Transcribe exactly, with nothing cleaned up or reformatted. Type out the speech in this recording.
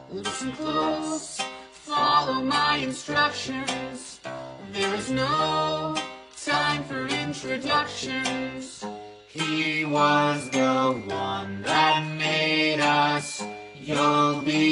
Listen close, follow my instructions. There is no time for introductions. He was the one that made us. You'll be